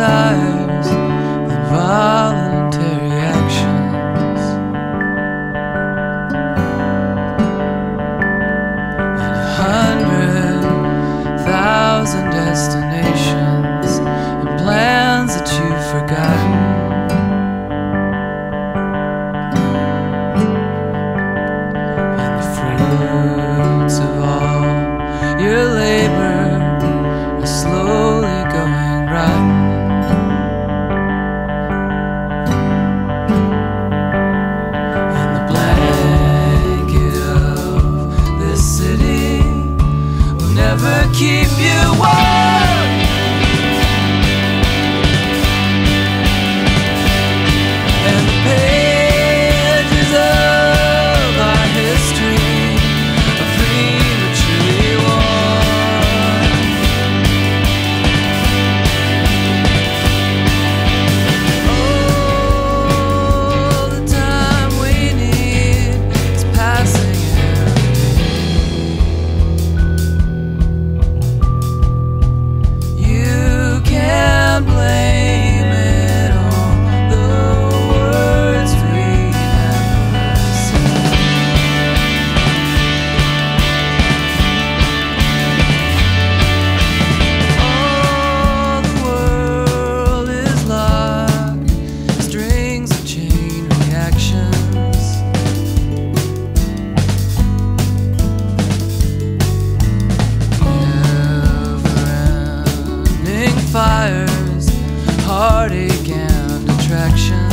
desires than voluntary actions. And 100,000 destinations and plans that you've forgotten. And the fruits of all your labor are slowly going rotten. And the blanket of this city will never keep you warm. And the pages of our history are prematurely worn. All the time we need is passing every day. You can't blame it on the words we never said. All the world is like strings of chain reactions. Never-ending fires, heartache and attraction.